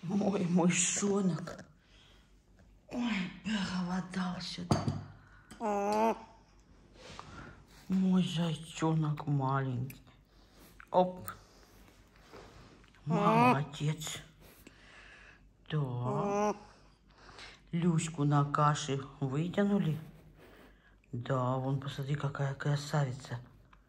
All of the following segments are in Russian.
Мой мышонок. Ой, проголодался. Мой зайчонок маленький. Оп. Молодец. Да. Люську на каше вытянули. Да, вон, посмотри, какая красавица.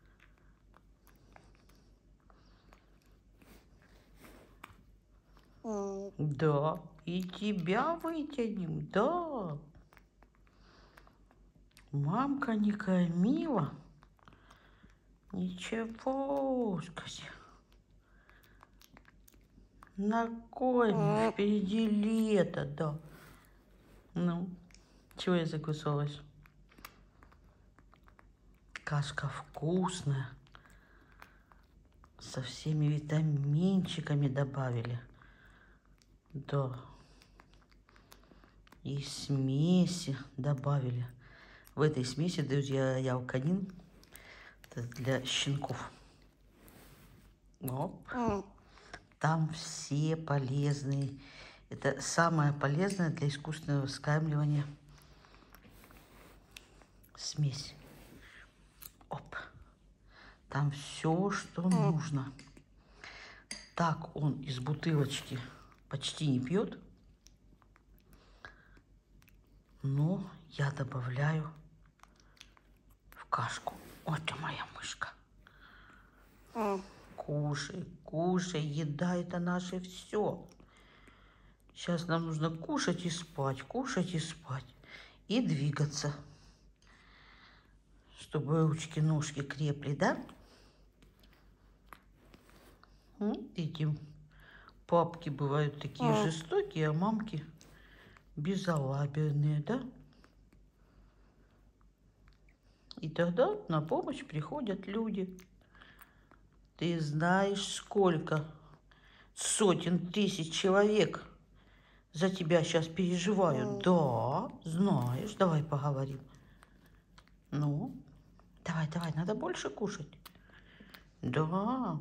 Да, и тебя вытянем, да. Мамка не кормила. Ничего, скажи. Накормим, впереди лето, да. Ну, чего я закусалась? Кашка вкусная. Со всеми витаминчиками добавили. Да. И смеси добавили. В этой смеси, друзья, ялканин. Это для щенков. Оп. Там все полезные. Это самое полезное для искусственного вскармливания смесь. Оп. Там все, что нужно. Так он из бутылочки почти не пьет. Но я добавляю в кашку. Вот ты моя мышка. Кушай, кушай, еда это наше все. Сейчас нам нужно кушать и спать, и двигаться. Чтобы ручки, ножки крепли, да? Эти папки бывают такие жестокие, а мамки безалаберные, да? И тогда на помощь приходят люди. Ты знаешь, сколько сотен тысяч человек за тебя сейчас переживают? Да, знаешь. Давай поговорим. Ну, давай, давай, надо больше кушать. Да.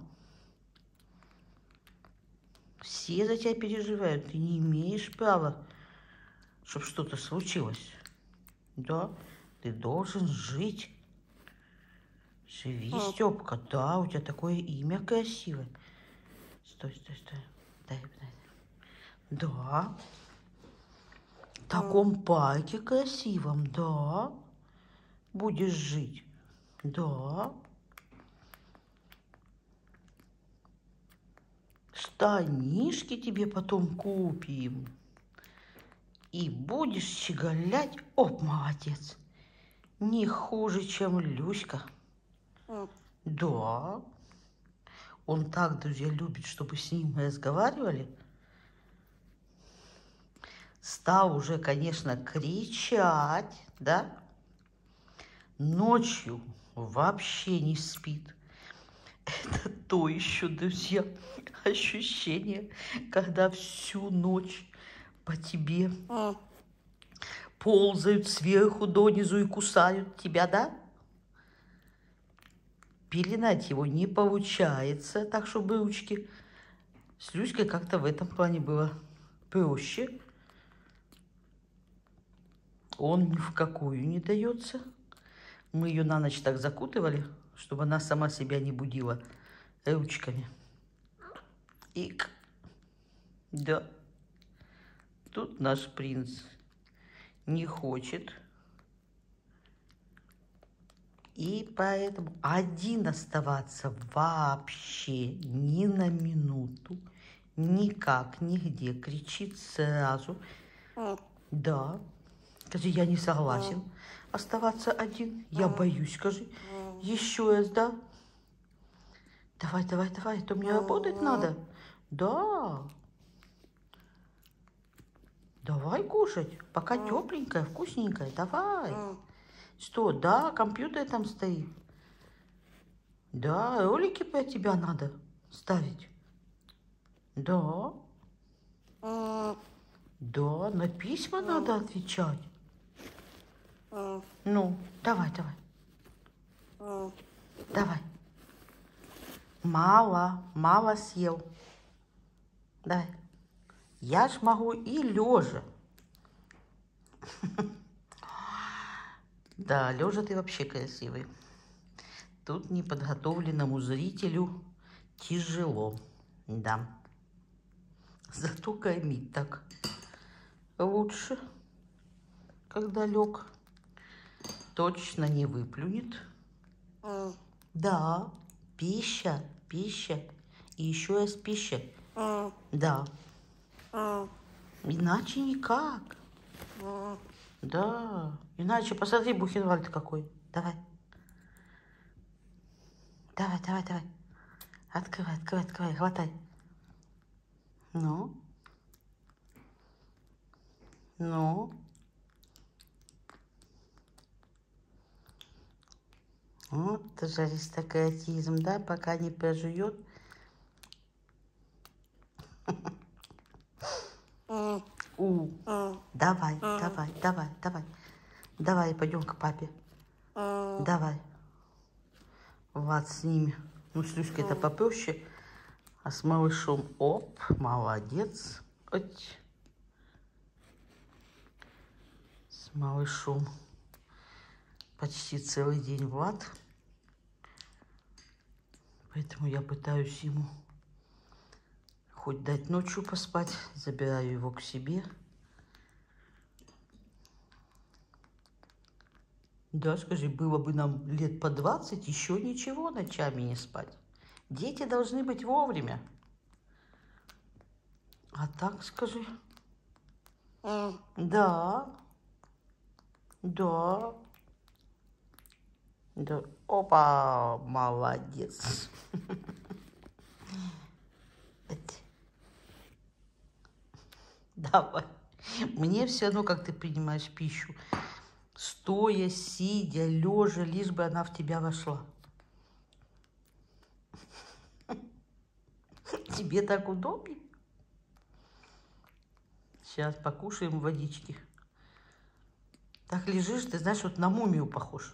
Все за тебя переживают. Ты не имеешь права, чтобы что-то случилось. Да, ты должен жить. Живи, Степка. Да, у тебя такое имя красивое. Стой, стой, стой. Дай, дай. Да. В таком парке красивом, да. Будешь жить. Да. Штанишки тебе потом купим. И будешь щеголять. Оп, молодец. Не хуже, чем Люська. Да. Он так, друзья, любит, чтобы с ним разговаривали. Стал уже, конечно, кричать, да? Ночью вообще не спит. Это то еще, друзья, ощущение, когда всю ночь по тебе ползают сверху донизу и кусают тебя, да? Пеленать его не получается, так чтобы ручки. С Люськой как-то в этом плане было проще. Он ни в какую не дается. Мы ее на ночь так закутывали, чтобы она сама себя не будила ручками. Ик. Да. Тут наш принц не хочет. И поэтому один оставаться вообще ни на минуту, никак, нигде. Кричит сразу. Да. Скажи, я не согласен оставаться один. Я боюсь, скажи. Еще раз, да? Давай, давай, давай, а то мне работать надо. Да. Давай кушать, пока тепленькая, вкусненькая. Давай. Что, да, компьютер там стоит. Да, ролики про тебя надо ставить. Да. Да, на письма надо отвечать. Ну, давай, давай. Давай. Мало съел. Давай. Я ж могу и лежа. Да, лежа ты вообще красивый. Тут неподготовленному зрителю тяжело. Да. Зато кормить так лучше, когда лег. Точно не выплюнет. Да, пища, пища. И еще раз пища. Да. Иначе никак. Да. Иначе, посмотри, Бухенвальд какой. Давай. Давай, давай, давай. Открывай, открывай, открывай, хватай. Ну. Ну. Вот тоже аристократизм, да, пока не прожует. Давай, давай, давай, давай. Давай, пойдем к папе. Давай. Влад с ними. Ну, с Люськой это попроще. А с малышом, оп, молодец. Ать. С малышом почти целый день Влад. Поэтому я пытаюсь ему хоть дать ночью поспать. Забираю его к себе. Да, скажи, было бы нам лет по 20, еще ничего ночами не спать. Дети должны быть вовремя. А так скажи. Да. Да. Да. Опа, молодец. Давай. Мне все равно, как ты принимаешь пищу. Стоя, сидя, лежа, лишь бы она в тебя вошла. Тебе так удобнее? Сейчас покушаем водички. Так лежишь, ты знаешь, вот на мумию похож.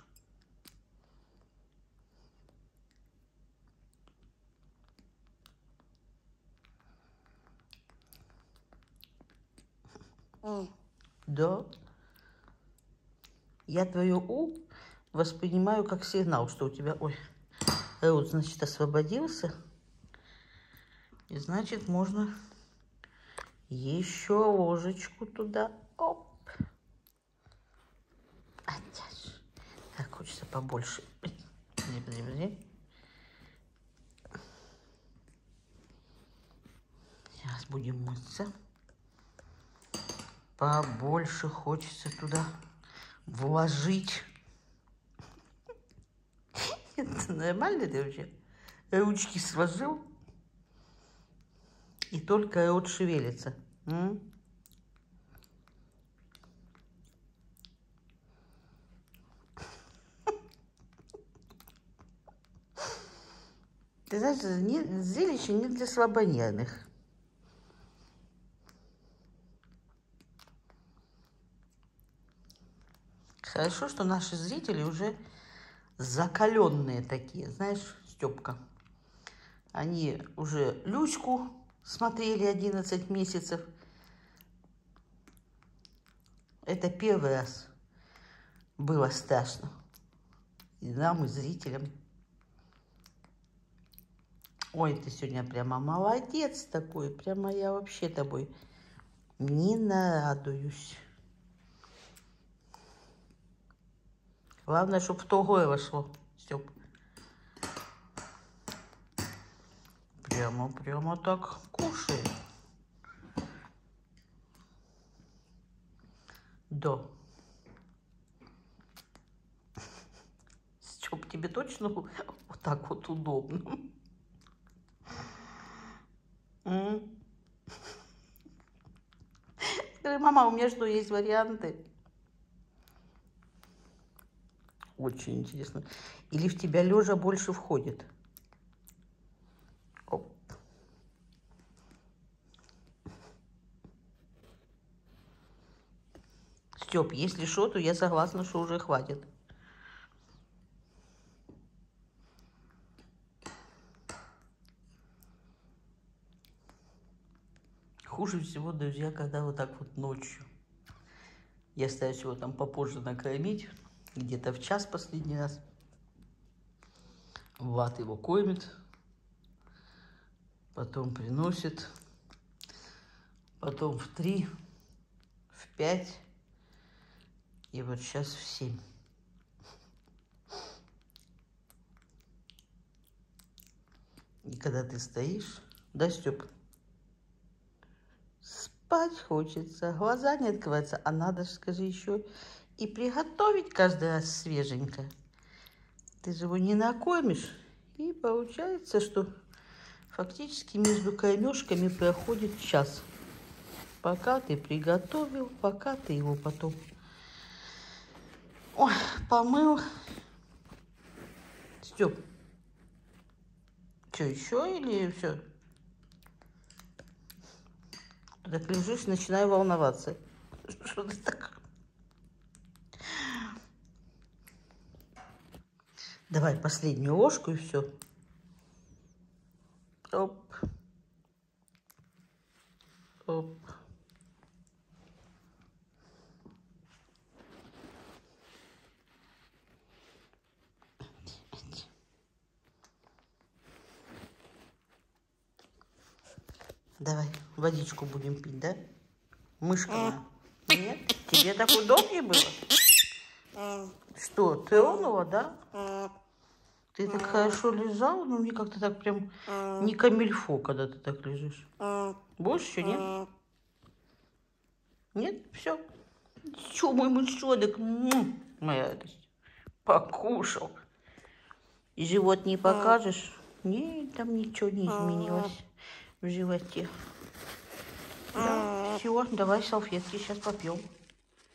Да. Я твое «у» воспринимаю как сигнал, что у тебя, ой, рот, значит, освободился. И значит, можно еще ложечку туда. Оп. Так, хочется побольше. Сейчас будем мыться. Побольше хочется туда вложить. Это нормально ты вообще? Ручки сложил, и только рот шевелится. Ты знаешь, зрелище не для слабонервных. Хорошо, что наши зрители уже закаленные такие, знаешь, Степка. Они уже Люську смотрели 11 месяцев. Это первый раз было страшно. И нам, и зрителям. Ой, ты сегодня прямо молодец такой. Прямо я вообще тобой не нарадуюсь. Главное, чтобы в то горло шло, Степ. Прямо так кушай. Да. Степ, тебе точно вот так вот удобно? Скажи, мама, у меня что, есть варианты? Очень интересно. Или в тебя лежа больше входит? Оп. Степ, если что, то я согласна, что уже хватит. Хуже хуже всего, друзья, когда вот так вот ночью. Я стараюсь его там попозже накормить, где-то в час последний раз. Влад его кормит, потом приносит, потом в 3, в 5 и вот сейчас в 7. И когда ты стоишь, да, Степ? Спать хочется, глаза не открываются, а надо же, скажи, еще и приготовить каждый раз свеженько. Ты же его не накормишь, и получается, что фактически между кормежками проходит час. Пока ты приготовил, пока ты его потом помыл. Степ, что, еще или все? Ты так лежишь, начинаю волноваться. Что ты так? Давай последнюю ложку и все. Оп. Оп. Давай, водичку будем пить, да? Мышка моя. Нет? Тебе так удобнее было? Что, тронула, да? Ты так хорошо лежал, но мне как-то так прям не камильфо, когда ты так лежишь. Больше еще нет? Нет? Все. Че, мой мышонок? Моя радость. Покушал. И живот не покажешь? Нет, там ничего не изменилось в животе. Да, все, давай салфетки сейчас попьем.